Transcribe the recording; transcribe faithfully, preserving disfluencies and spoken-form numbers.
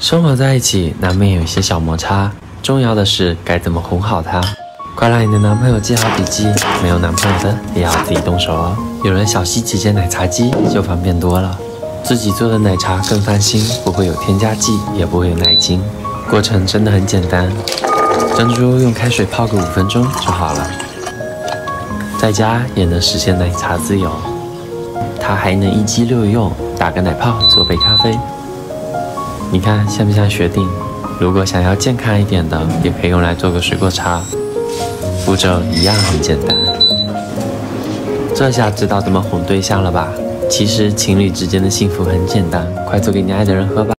生活在一起难免有一些小摩擦，重要的是该怎么哄好他。快让你的男朋友记好笔记，没有男朋友的也要自己动手哦。有了小溪姐姐奶茶机就方便多了，自己做的奶茶更放心，不会有添加剂，也不会有奶精，过程真的很简单。珍珠用开水泡个五分钟就好了，在家也能实现奶茶自由。它还能一机六用，打个奶泡做杯咖啡。你看像不像学定？如果想要健康一点的，也可以用来做个水果茶。步骤一样很简单。这下知道怎么哄对象了吧？其实情侣之间的幸福很简单，快做给你爱的人喝吧。